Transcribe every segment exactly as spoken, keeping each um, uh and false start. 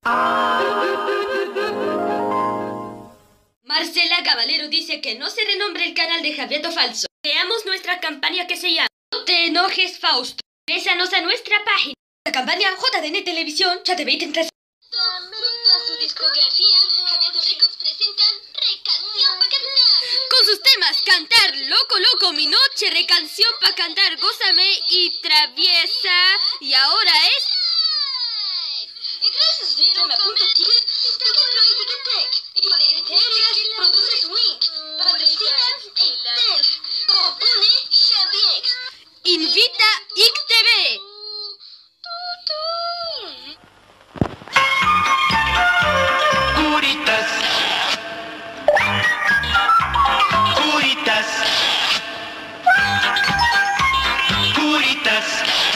Marcela Caballero dice que no se renombre el canal de Javiato Falso. Veamos nuestra campaña que se llama No te enojes, Fausto. Ingrésanos a nuestra página. La campaña J D N Televisión ya te veinte en tres. Junto a su discografía, Javiato Records presentan Recanción pa' cantar. Con sus temas Cantar, Loco Loco, Mi Noche, Recanción pa' cantar, Gózame y Traviesa. Y ahora es... Y gracias a Sistema punto ticket, Ticketpro y Ticketek. Y con Editorias produce Swing. Patrocina Intel. Compone Xaviex. Invita I C T V. Curitas. Curitas. Curitas.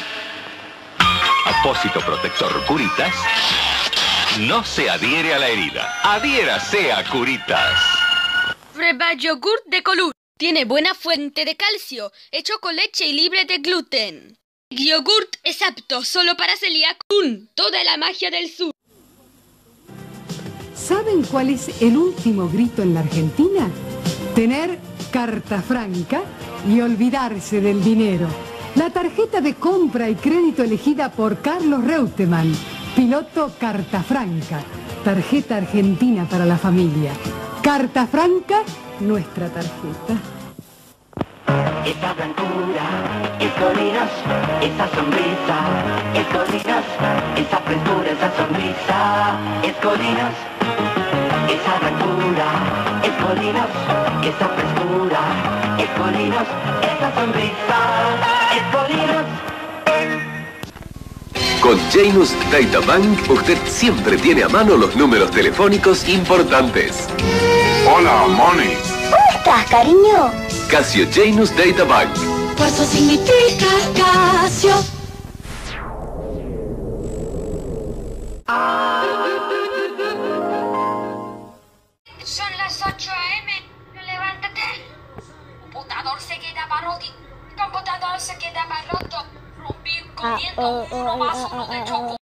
Apósito protector Curitas no se adhiere a la herida. Adhiérase a Curitas. Prueba yogurt de colur. Tiene buena fuente de calcio, hecho con leche y libre de gluten. Yogurt es apto solo para celíacos. Toda la magia del sur. ¿Saben cuál es el último grito en la Argentina? Tener carta franca y olvidarse del dinero. La tarjeta de compra y crédito elegida por Carlos Reutemann, piloto Carta Franca, tarjeta argentina para la familia. Carta Franca, nuestra tarjeta. Esa blancura es Colinas, esa sonrisa es Colinas, esa frescura, esa sonrisa es Colinas, esa blancura es Colinas, esa frescura es Colinas, esa sonrisa es Colinas. Con Janus Data Bank, usted siempre tiene a mano los números telefónicos importantes. Hola, Moni. ¿Cómo estás, cariño? Casio Janus Data Bank. Cuarzo significa Casio. Son las ocho a eme. Levántate. Computador se quedaba roto. Computador se quedaba roto. Rompí comiendo uno más uno de chocolate.